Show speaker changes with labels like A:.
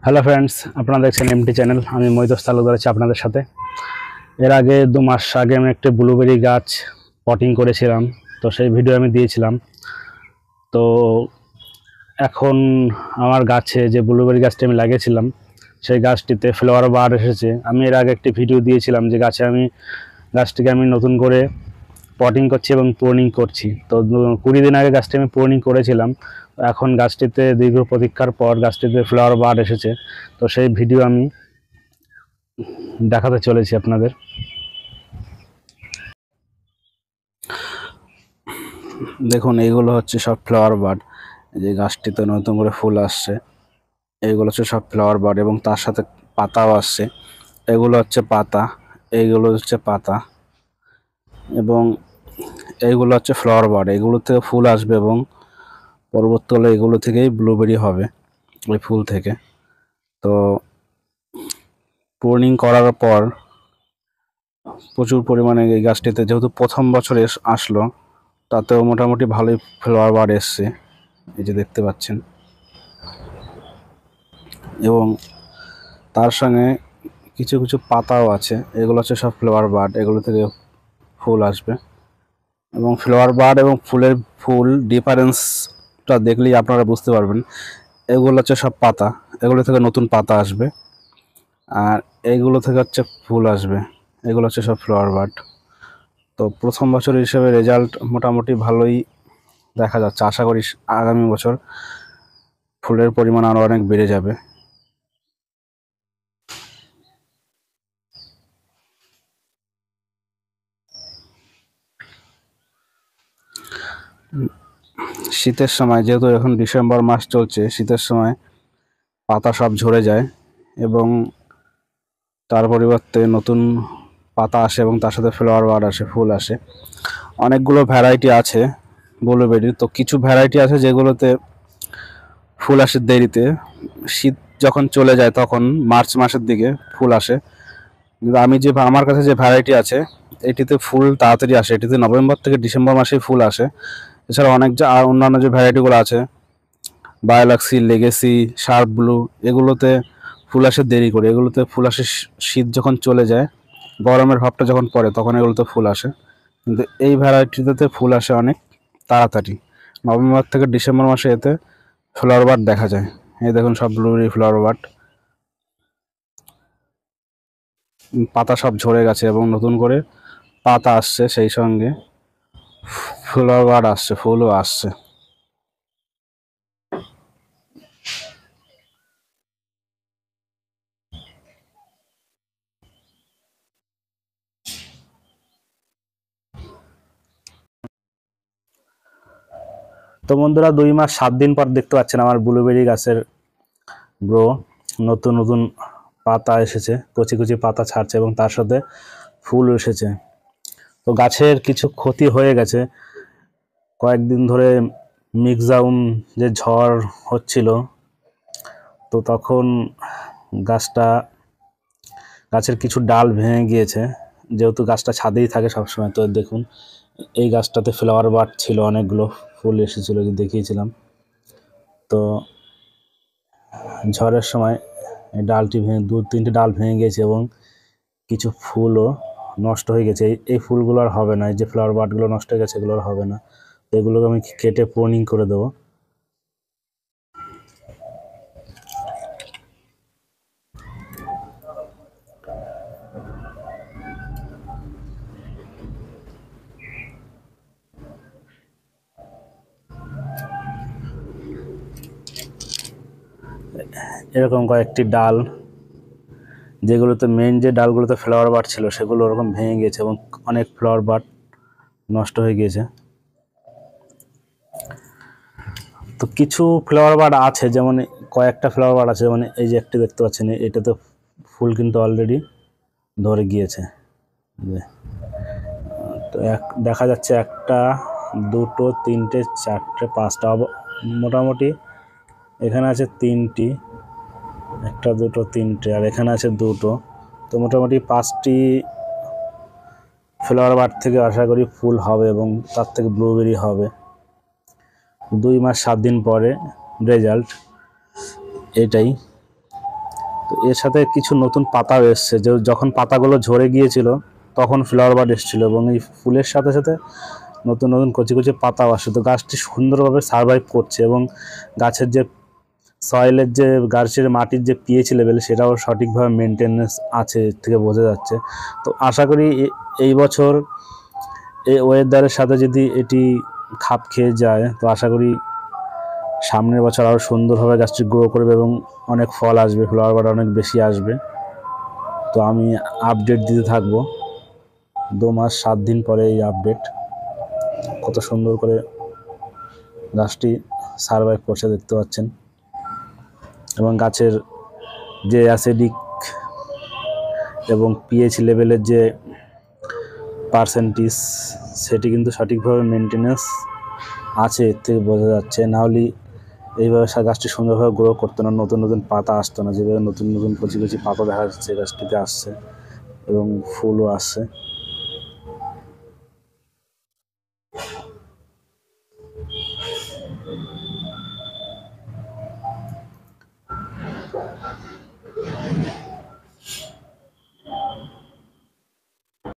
A: Hello friends, আপনারা দেখছেন MT channel. আমি মৈতস তালুকদার আছি আপনাদের সাথে। এর আগে 2 মাস আগে আমি একটা ব্লুবেরি গাছ পটিং করেছিলাম, তো সেই ভিডিও আমি দিয়েছিলাম। তো এখন আমার গাছে যে ব্লুবেরি গাছটি আমি লাগিয়েছিলাম সেই গাছটিতে ফ্লাওয়ার বাড এসেছে। আমি এর আগে একটি ভিডিও দিয়েছিলাম যে গাছটিকে আমি নতুন করে পটিং করছি এবং প্রুনিং করছি। তো 20 দিন আগে গাছটি আমি প্রুনিং করেছিলাম। এখন গাছটিতে দীর্ঘ প্রতীক্ষার পর গাছটিতে ফ্লাওয়ার বাড এসেছে। তো সেই ভিডিও আমি দেখাতে চলেছি আপনাদের। দেখুন, এইগুলো হচ্ছে সব ফ্লাওয়ার বাড। যে গাছটিতে নতুন করে ফুল আসছে, এইগুলো হচ্ছে সব ফ্লাওয়ার বাড এবং তার সাথে পাতাও আসছে। এগুলো হচ্ছে পাতা, এইগুলো হচ্ছে পাতা এবং এইগুলো হচ্ছে ফ্লাওয়ার বাড। এগুলো থেকে ফুল আসবে এবং পরবর্তীকালে এগুলো থেকেই ব্লুবেরি হবে ওই ফুল থেকে। তো প্রুনিং করার পর প্রচুর পরিমাণে এই গাছটিতে, যেহেতু প্রথম বছরে আসলো, তাতেও মোটামুটি ভালোই ফ্লাওয়ার বাড এসছে, এই যে দেখতে পাচ্ছেন। এবং তার সঙ্গে কিছু কিছু পাতাও আছে, এগুলো হচ্ছে সব ফ্লাওয়ার বাড। এগুলো থেকে ফুল আসবে এবং ফ্লাওয়ার বাড এবং ফুল ডিফারেন্সটা দেখলেই আপনারা বুঝতে পারবেন। এগুলো হচ্ছে সব পাতা, এগুলো থেকে নতুন পাতা আসবে, আর এইগুলো থেকে হচ্ছে ফুল আসবে। এগুলো হচ্ছে সব ফ্লাওয়ার বাড। তো প্রথম বছর হিসেবে রেজাল্ট মোটামুটি ভালোই দেখা যাচ্ছে। আশা করি আগামী বছর ফুলের পরিমাণ আরও অনেক বেড়ে যাবে। শীতের সময়, যেহেতু এখন ডিসেম্বর মাস চলছে, শীতের সময় পাতা সব ঝরে যায় এবং তার পরিবর্তে নতুন পাতা আসে এবং তার সাথে ফ্লাওয়ার বাড আসে, ফুল আসে। অনেকগুলো ভ্যারাইটি আছে ব্লুবেরির। তো কিছু ভ্যারাইটি আছে যেগুলোতে ফুল আসে দেরিতে, শীত যখন চলে যায় তখন মার্চ মাসের দিকে ফুল আসে। কিন্তু আমার কাছে যে ভ্যারাইটি আছে, এটিতে ফুল তাড়াতাড়ি আসে। এটিতে নভেম্বর থেকে ডিসেম্বর মাসেই ফুল আসে। এছাড়া আর অন্যান্য যে ভ্যারাইটিগুলো আছে, বায়োলাক্সি, লেগেসি, শার্প ব্লু, এগুলোতে ফুল আসে দেরি করে। এগুলোতে ফুল আসে শীত যখন চলে যায়, গরমের ভাবটা যখন পড়ে, তখন এগুলোতে ফুল আসে। কিন্তু এই ভ্যারাইটিতে ফুল আসে অনেক তাড়াতাড়ি, নভেম্বর থেকে ডিসেম্বর মাসে এতে ফ্লাওয়ার বাড দেখা যায়। এই দেখুন সব ব্লুবেরি ফ্লাওয়ার বাড, পাতা সব ঝরে গেছে এবং নতুন করে পাতা আসছে, সেই সঙ্গে ফ্লাওয়ার বাড আসছে, ফুলও আসছে। তো বন্ধুরা, 2 মাস 7 দিন পর দেখতে পাচ্ছেন আমার ব্লুবেরি গাছের গ্রো। নতুন নতুন পাতা এসেছে, কচি কচি পাতা ছাড়ছে এবং তার সাথে ফুল এসেছে। তো গাছের কিছু ক্ষতি হয়ে গেছে। কয়েকদিন ধরে মিক্সডাউন যে ঝড় হচ্ছিল, তো তখন গাছের কিছু ডাল ভেঙে গিয়েছে। যেহেতু গাছটা ছাদেই থাকে সবসময়, তো দেখুন এই গাছটাতে ফ্লাওয়ার বাড ছিল, অনেকগুলো ফুল এসেছিল, যে দেখিয়েছিলাম। তো ঝড়ের সময় এই ডালটি ভেঙে 2-3টে ডাল ভেঙে গেছে এবং কিছু ফুলও নষ্ট হয়ে গেছে। এই ফুলগুলো আর হবে না, এই যে ফ্লাওয়ার বাডগুলো নষ্ট হয়ে গেছে, এগুলো আর হবে না। তো এগুলোকে আমি কেটে প্রুনিং করে দেবো। এরকম কয়েকটি ডাল, যেগুলোতে মেন যে ডালগুলোতে ফ্লাওয়ার বাড ছিল, সেগুলো ওরকম ভেঙে গিয়েছে এবং অনেক ফ্লাওয়ার বাড নষ্ট হয়ে গিয়েছে। তো কিছু ফ্লাওয়ার বাড আছে, যেমন কয়েকটা ফ্লাওয়ার বাড আছে, যেমন এই যে একটি দেখতে পাচ্ছেন, এটাতে ফুল কিন্তু অলরেডি ধরে গিয়েছে। তো দেখা যাচ্ছে 1টা, 2টো, 3টে, 4টে, 5টা, মোটামুটি এখানে আছে 3টি, 1টা, 2টো, 3টে, আর এখানে আছে 2টো। তো মোটামুটি 5টি ফ্লাওয়ার বাড থেকে আশা করি ফুল হবে এবং তার থেকে ব্লুবেরি হবে। 2 মাস 7 দিন পরে রেজাল্ট এটাই। তো এর সাথে কিছু নতুন পাতাও এসছে, যে যখন পাতাগুলো ঝরে গিয়েছিল তখন ফ্লাওয়ার বাড এসেছিলো, এবং এই ফুলের সাথে সাথে নতুন নতুন কচি কচি পাতাও আসছে। তো গাছটি সুন্দরভাবে সার্ভাইভ করছে, এবং গাছের যে সয়েলের যে গাছের মাটির যে পিএইচ লেভেল সেটাও সঠিকভাবে মেনটেনেন্স আছে, এর থেকে বোঝা যাচ্ছে। তো আশা করি এই বছর এই ওয়েদারের সাথে যদি এটি খাপ খেয়ে যায়, তো আশা করি সামনের বছর আরও সুন্দরভাবে গাছটি গ্রো করবে এবং অনেক ফল আসবে, ফ্লাওয়ার বাড অনেক বেশি আসবে। তো আমি আপডেট দিতে থাকবো 2 মাস 7 দিন পরে এই আপডেট। কত সুন্দর করে গাছটি সার্ভাইভ করছে দেখতে পাচ্ছেন, এবং গাছের যে অ্যাসিডিক এবং পিএইচ লেভেলের যে পার্সেন্টেজ সেটি কিন্তু সঠিকভাবে মেনটেনেন্স আছে, এর থেকে বোঝা যাচ্ছে। নাহলে এইভাবে গাছটি সুন্দরভাবে গ্রো করতো না, নতুন নতুন পাতা আসতো না। যেভাবে নতুন নতুন কচি কচি পাতা দেখা যাচ্ছে গাছটিতে আসছে, এবং ফুলও আসছে।